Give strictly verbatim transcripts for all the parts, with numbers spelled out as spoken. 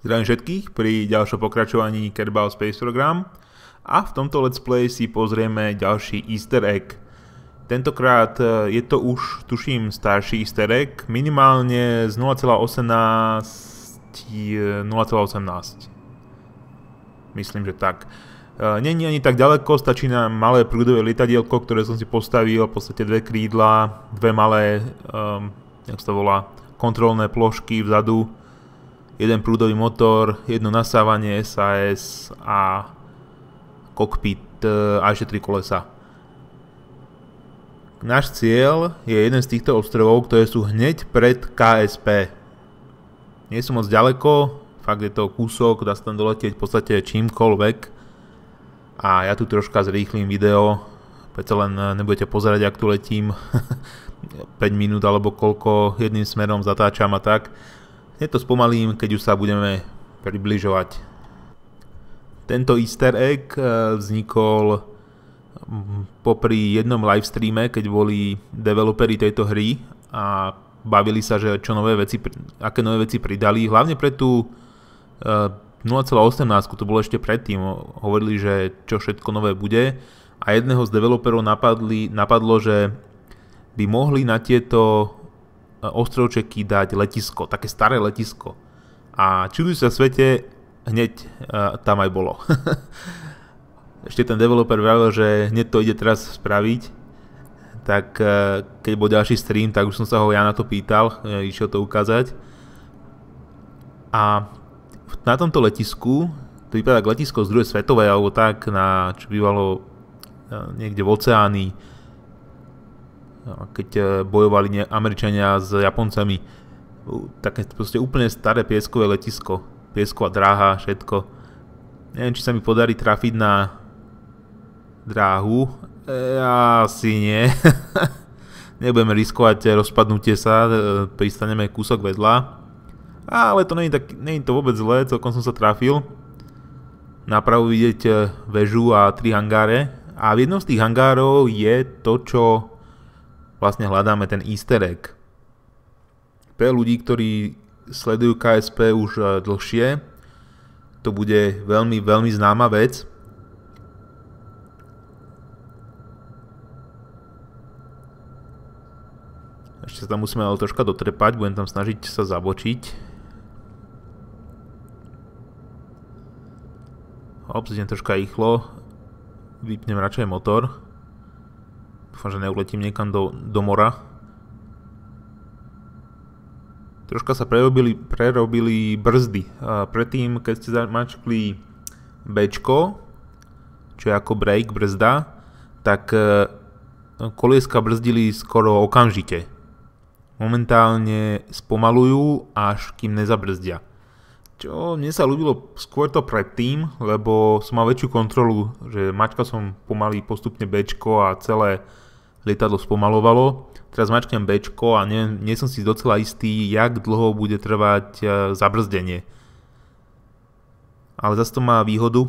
Zdravím všetkých pri ďalšom pokračovaní Kerbal Space Program a v tomto let's play si pozrieme ďalší easter egg. Tentokrát je to už, tuším, starší easter egg, minimálne z nula celá osemnásť, nula celá osemnásť. Myslím, že tak. Není ani tak ďaleko, stačí nám malé prúdové lietadielko, ktoré som si postavil, v podstate dve krídla, dve malé, um, jak sa to volá, kontrolné plošky vzadu, jeden prúdový motor, jedno nasávanie es á es a kokpit a ešte tri kolesa. Náš cieľ je jeden z týchto ostrovov, ktoré sú hneď pred ká es pé. Nie sú moc ďaleko, fakt je to kúsok, dá sa tam doletieť v podstate čímkoľvek. A ja tu troška zrýchlim video, preto len nebudete pozerať, ak tu letím päť minút alebo koľko jedným smerom zatáčam a tak. Hneď to spomalím, keď už sa budeme približovať. Tento easter egg vznikol popri jednom livestreame, keď boli developeri tejto hry a bavili sa, že čo nové veci, aké nové veci pridali. Hlavne pre tú nula celá osemnásť, to bolo ešte predtým, hovorili, že čo všetko nové bude a jedného z developerov napadli, napadlo, že by mohli na tieto ostrovčeky dať letisko, také staré letisko. A čuduj sa svete, hneď uh, tam aj bolo. Ešte ten developer vravil, že hneď to ide teraz spraviť, tak uh, keď bol ďalší stream, tak už som sa ho ja na to pýtal, uh, išiel to ukázať. A na tomto letisku, to vypadá ako letisko z druhej svetovej, alebo tak, na čo bývalo uh, niekde v oceáni, keď bojovali Američania s Japoncami. Také proste úplne staré pieskové letisko. Piesková dráha, všetko. Neviem, či sa mi podarí trafiť na dráhu. E, asi nie. Nebudeme riskovať rozpadnutie sa, pristaneme kúsok vedľa. Ale to nie je, tak, nie je to vôbec zlé, celkom som sa trafil. Napravo vidieť väžu a tri hangáre. A v jednom z tých hangárov je to, čo vlastne hľadáme, ten easter egg. Pre ľudí, ktorí sledujú ká es pé už dlhšie, to bude veľmi, veľmi známa vec. Ešte sa tam musíme ale troška dotrepať, budem tam snažiť sa zabočiť. Ops, idem troška rýchlo. Vypnem radšej motor. Dúfam, že neuletím niekam do, do mora. Troška sa prerobili, prerobili brzdy. A predtým, keď ste zamačkli Bčko, čo je ako brake, brzda, tak kolieska brzdili skoro okamžite. Momentálne spomalujú, až kým nezabrzdia. Čo mne sa ľúbilo skôr to predtým, lebo som mal väčšiu kontrolu, že mačkal som pomaly postupne Bčko a celé lietadlo spomalovalo. Teraz mačknem Bčko a nie, nie som si docela istý, jak dlho bude trvať e, zabrzdenie. Ale zase to má výhodu,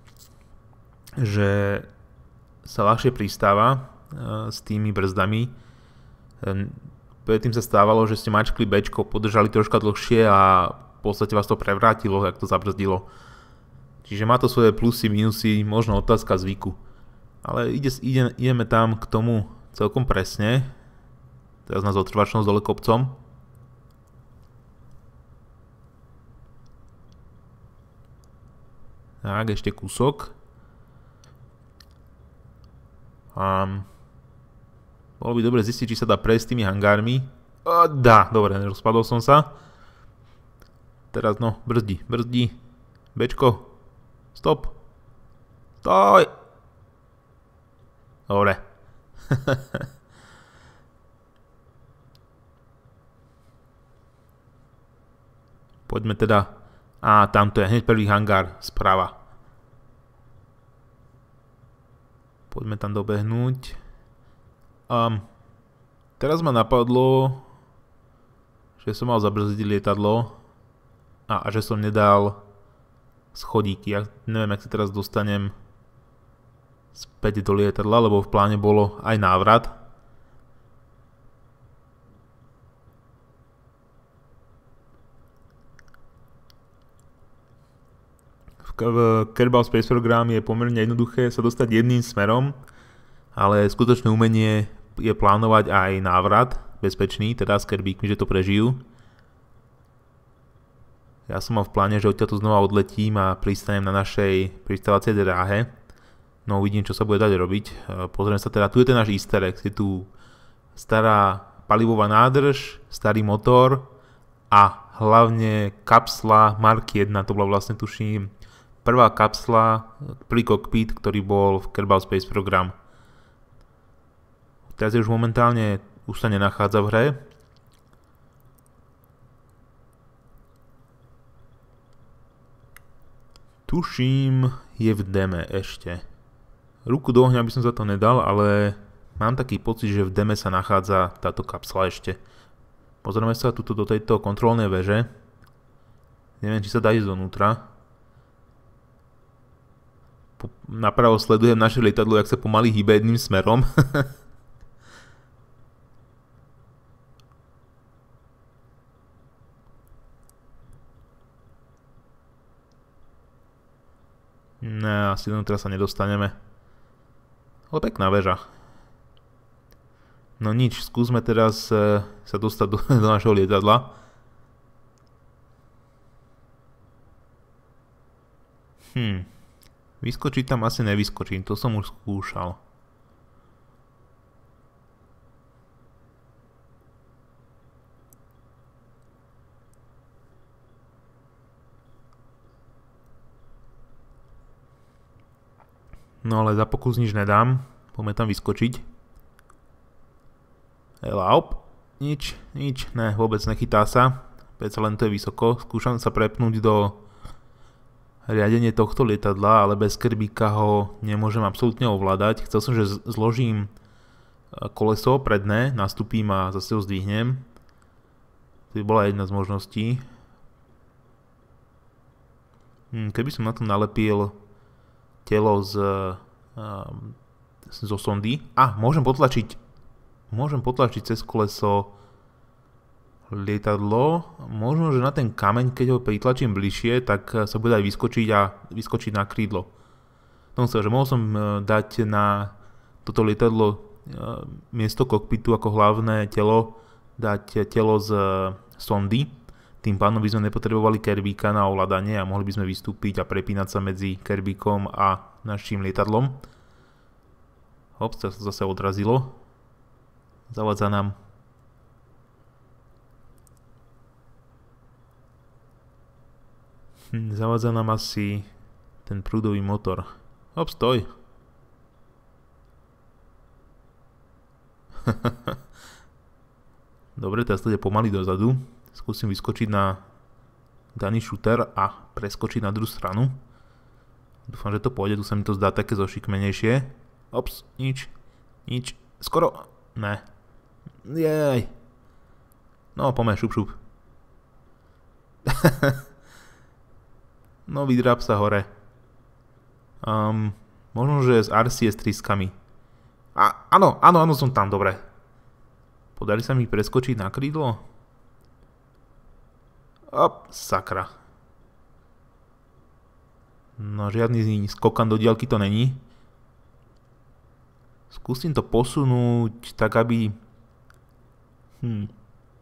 že sa ľahšie pristáva e, s tými brzdami. E, predtým sa stávalo, že ste mačkli Bčko, podržali troška dlhšie a v podstate vás to prevrátilo, jak to zabrzdilo. Čiže má to svoje plusy, minusy, možno otázka zvyku. Ale ide, ide, ideme tam k tomu celkom presne. Teraz nás otrvačnosť dole kopcom. Tak, ešte kúsok. Um, bolo by dobre zistiť, či sa dá prejsť tými hangármi. O, dá, dobre, nerozpadol som sa. Teraz no, brzdi, brzdi. Bčko. Stop. Stoj. Dobre. Poďme teda. Á, tamto je hneď prvý hangár sprava. Poďme tam dobehnúť. Um, teraz ma napadlo, že som mal zabrzdiť lietadlo a, a že som nedal schodíky. Ja neviem, jak sa teraz dostanem späť do lietadla, lebo v pláne bolo aj návrat. v Kerbal Space Program je pomerne jednoduché sa dostať jedným smerom, ale skutočné umenie je plánovať aj návrat bezpečný, teda s Kerbíkmi, že to prežijú. Ja som mal v pláne, že odtiaľto znova odletím a pristanem na našej pristávacej dráhe. No uvidím, čo sa bude dať robiť. Pozriem sa teda, tu je ten náš easter egg, je tu stará palivová nádrž, starý motor a hlavne kapsla Mark jedna, to bola vlastne tuším prvá kapsla, prvý kokpit, ktorý bol v Kerbal Space Program. Teraz je už momentálne, už sa nenachádza v hre. Tuším, je v deme ešte. Ruku do ohňa by som za to nedal, ale mám taký pocit, že v deme sa nachádza táto kapsla ešte. Pozrieme sa tuto do tejto kontrolnej veže. Neviem, či sa dá ísť donútra. Napravo sledujem naše lietadlo, jak sa pomaly hýbe jedným smerom. Ne, asi donútra sa nedostaneme. Ale pekná väža. No nič, skúsme teraz e, sa dostať do, do našho lietadla. Hm. Vyskočiť tam asi nevyskočím, to som už skúšal. No ale za pokus nič nedám. Poďme tam vyskočiť. Help. Nič, nič, ne, vôbec nechytá sa. Predsa len to je vysoko. Skúšam sa prepnúť do riadenie tohto lietadla, ale bez Kerbíka ho nemôžem absolútne ovládať. Chcel som, že zložím koleso predné, nastúpim a zase ho zdvihnem. To by bola jedna z možností. Hm, keby som na to nalepil telo z, um, zo sondy. A, môžem potlačiť môžem potlačiť cez koleso lietadlo. Možno, že na ten kameň, keď ho pritlačím bližšie, tak sa bude aj vyskočiť a vyskočiť na krídlo. Tom sa, že mohol som dať na toto lietadlo miesto kokpitu ako hlavné telo, dať telo z sondy. Tým pádom by sme nepotrebovali Kerbíka na ovládanie a mohli by sme vystúpiť a prepínať sa medzi Kerbíkom a naším lietadlom. Hop, to sa zase odrazilo. Zavadza nám. Hm, zavadza nám asi ten prúdový motor. Hop, stoj. Dobre, teraz to ide pomaly dozadu. Skúsim vyskočiť na daný šúter a preskočiť na druhú stranu. Dúfam, že to pôjde, tu sa mi to zdá také zošikmenejšie. Ops, nič, nič, skoro, ne. Jej. No, poďme, šup, šup. No, vydráp sa hore. Um, možno, že z er cé es trískami. A, áno, áno, áno, som tam, dobre. Podarí sa mi preskočiť na krídlo? Op, sakra. No, žiadny skokan do diaľky to není. Skúsim to posunúť tak, aby... Hm.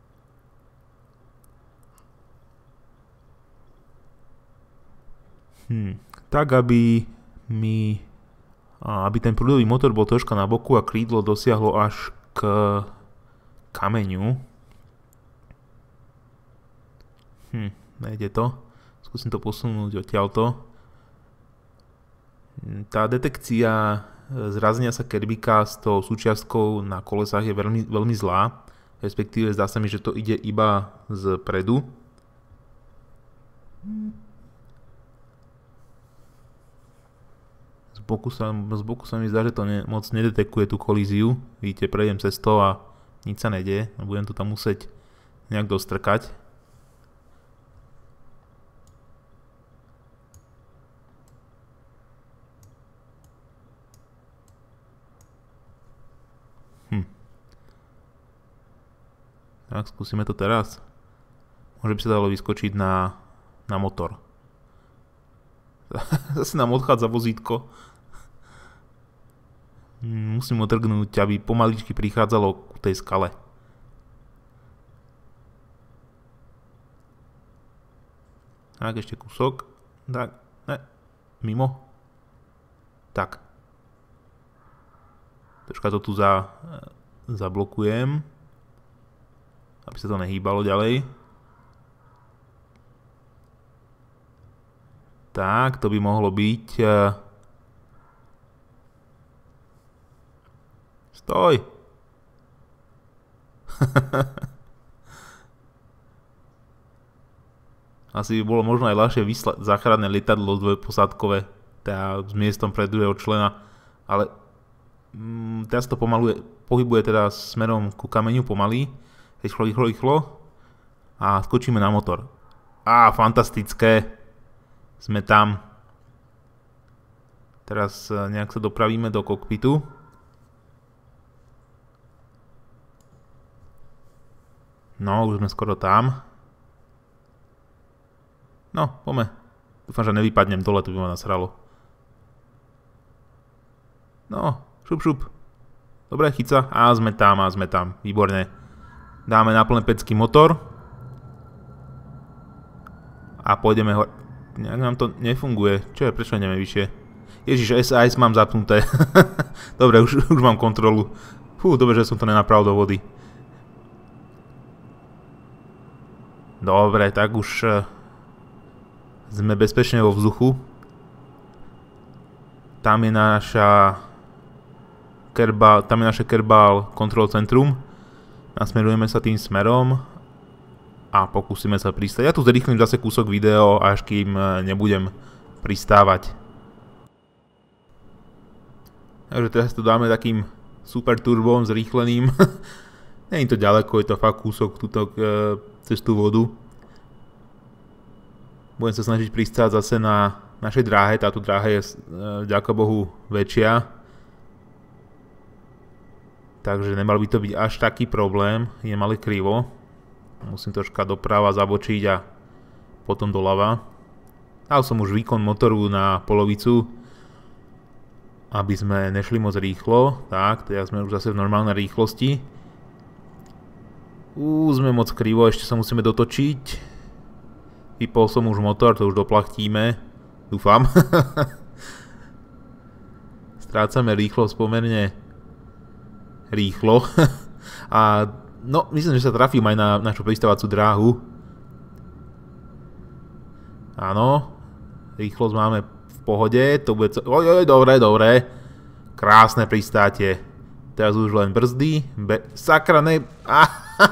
Hm. Tak, aby mi... aby ten prúdový motor bol troška na boku a krídlo dosiahlo až k kameňu. Hm, nejde to. Skúsim to posunúť odtiaľto. Tá detekcia zrazenia sa Kerbíka s tou súčiastkou na kolesách je veľmi, veľmi zlá. Respektíve zdá sa mi, že to ide iba z predu. Z boku sa, z boku sa mi zdá, že to ne, moc nedetekuje tú kolíziu. Vidíte, prejdem cez to a nič sa nedie. Budem to tam musieť nejak dostrkať. Tak, skúsime to teraz. Môže by sa dalo vyskočiť na, na motor. Zase nám odchádza vozítko. Musím otrgnúť, aby pomaličky prichádzalo k tej skale. Tak, ešte kúsok. Tak, ne, mimo. Tak. Troška to tu za, zablokujem, aby sa to nehýbalo ďalej. Tak, to by mohlo byť... Stoj! Asi by bolo možno aj ľahšie vyslať záchranné lietadlo dvojposádkové, teda s miestom pre druhého člena, ale mm, teraz to pomaluje, pohybuje teda smerom ku kameňu pomaly, rýchlo, rýchlo, rýchlo a skočíme na motor. Á, fantastické, sme tam. Teraz nejak sa dopravíme do kokpitu. No, už sme skoro tam. No, poďme. Dúfam, že nevypadnem dole, to by ma nasralo. No, šup, šup. Dobre, chyca. A sme tam, a sme tam. Výborne. Dáme na plné pecky motor. A pôjdeme hore. Nejak nám to nefunguje. Čo je, prečo ideme vyššie? Ježiš, es á es mám zapnuté. Dobre, už, už mám kontrolu. Fú, dobre, že som to nenapravil do vody. Dobre, tak už... Sme bezpečne vo vzduchu. Tam je naša Kerbal, tam je naše Kerbal Control Centrum. Nasmerujeme sa tým smerom a pokúsime sa pristať. Ja tu zrýchlim zase kúsok video, až kým nebudem pristávať. Takže teraz to dáme takým super turbom zrýchleným. Nie je to ďaleko, je to fakt kúsok tuto cez tú vodu. Budem sa snažiť pristáť zase na našej dráhe. Táto dráha je, vďaka Bohu, väčšia. Takže nemal by to byť až taký problém. Je malé krivo. Musím troška doprava zabočiť a potom doľava. Dal som už výkon motoru na polovicu, aby sme nešli moc rýchlo. Tak, teraz sme už zase v normálnej rýchlosti. Uuu, sme moc krivo, ešte sa musíme dotočiť. Vypol som už motor, to už doplachtíme. Dúfam. Strácame rýchlosť pomerne rýchlo. A no, myslím, že sa trafím aj na našu pristávacú dráhu. Áno. Rýchlosť máme v pohode. To bude... Ojoj, dobre, dobre. Krásne pristátie. Teraz už len brzdy. Be... Sakra, ne... uh,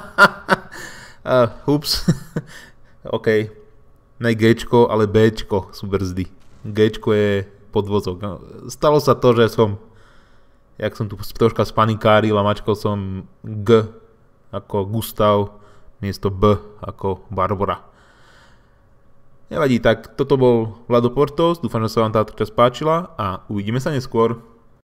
ups. OK. Ne Gčko, ale Bčko sú brzdy. Gčko je podvozok. Stalo sa to, že som, jak som tu troška spanikáril a mačkol som G ako Gustav miesto B ako Barbara. Nevadí, tak toto bol Vlado Portos, dúfam, že sa vám táto časť páčila a uvidíme sa neskôr.